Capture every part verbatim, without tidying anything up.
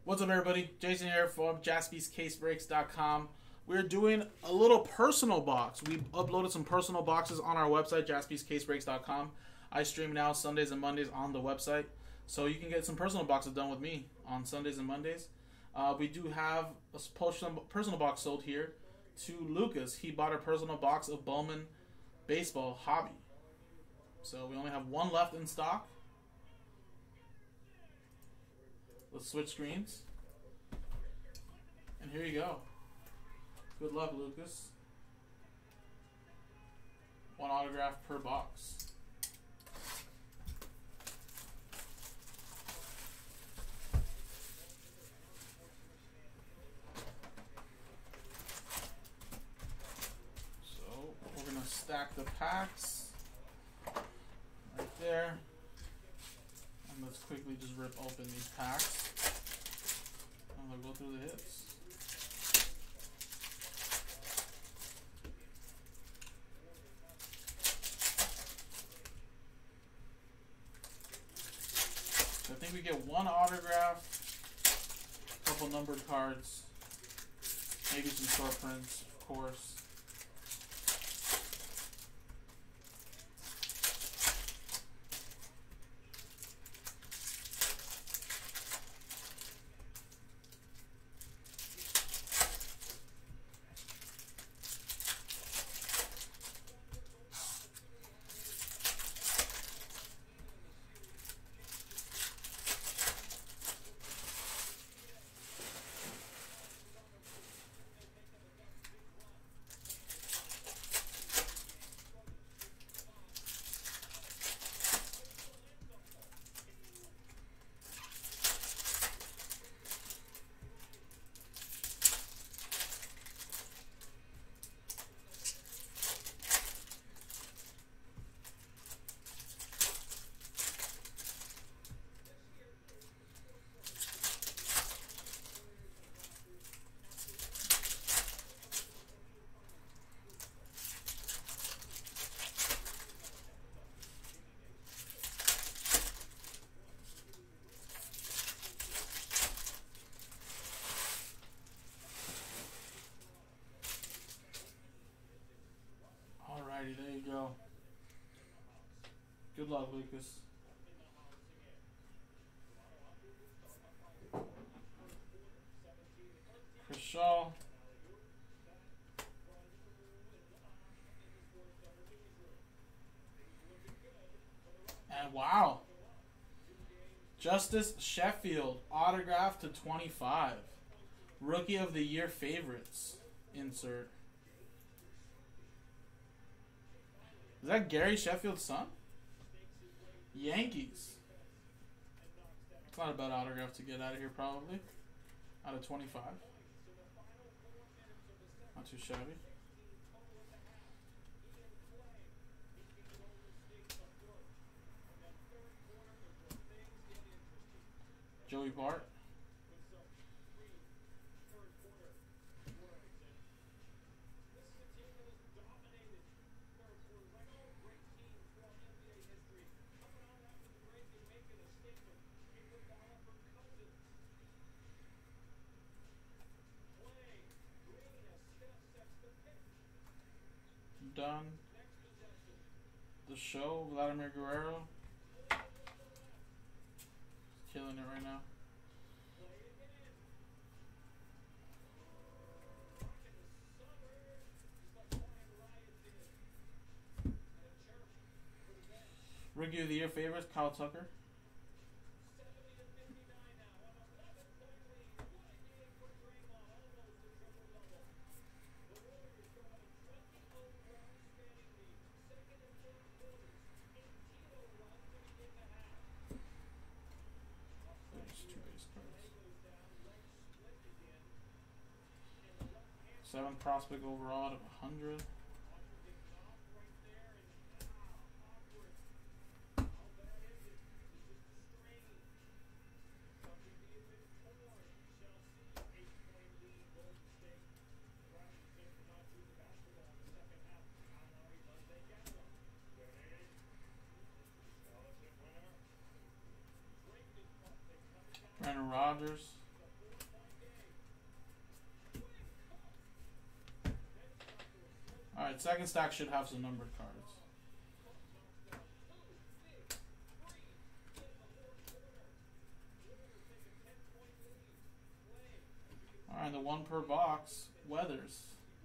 What's up, everybody? Jason here from Jaspys Case Breaks dot com. We're doing a little personal box. We uploaded some personal boxes on our website, Jaspys Case Breaks dot com. I stream now Sundays and Mondays on the website, so you can get some personal boxes done with me on Sundays and Mondays. Uh, we do have a personal box sold here to Lucas. He bought a personal box of Bowman Baseball Hobby. So we only have one left in stock. Let's switch screens. And here you go. Good luck, Lucas. One autograph per box. So we're gonna stack the packs right there. And let's quickly just rip open these packs. And we'll go through the hits. So I think we get one autograph, a couple numbered cards, maybe some short prints, of course. There you go. Good luck, Lucas. Kershaw. And wow. Justice Sheffield, autograph to twenty-five. Rookie of the Year favorites. Insert. Is that Gary Sheffield's son? Yankees. It's not a bad autograph to get out of here, probably. Out of twenty-five. Not too shabby. Joey Bart. Done. The Show, Vladimir Guerrero. Killing it right now. Rookie of the Year favorites, Kyle Tucker. Seven prospect overall out of a hundred. Brandon Rogers. Alright, second stack should have some numbered cards. Alright, the one per box, Weathers.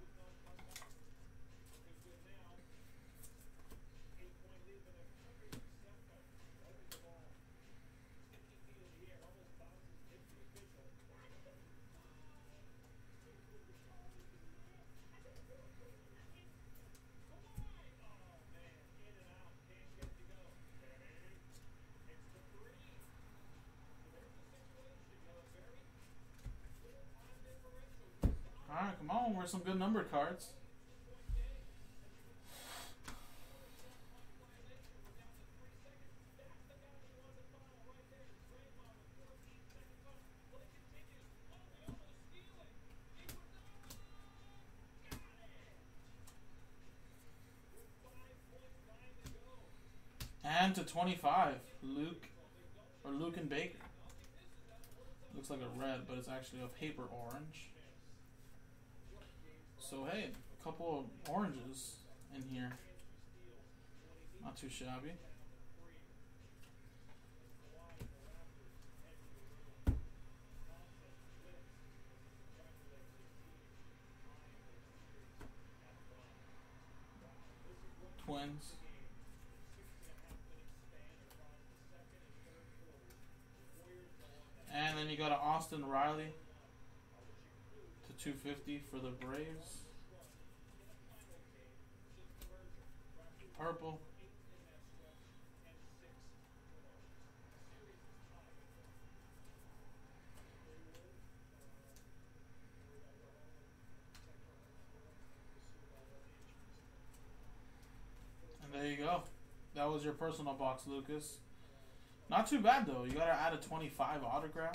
Alright, come on, where's some good numbered cards? And to twenty-five, Luke, or Luke and Baker. Looks like a red, but it's actually a paper orange. So hey, a couple of oranges in here. Not too shabby. Twins. And then you got an Austin Riley to two fifty for the Braves. Purple. And there you go. That was your personal box, Lucas. Not too bad though. You gotta add a twenty-five autograph.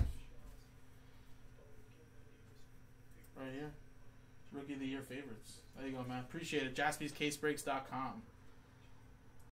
Right here. Rookie of the Year favorites. There you go, man. Appreciate it. Jaspys Case Breaks dot com.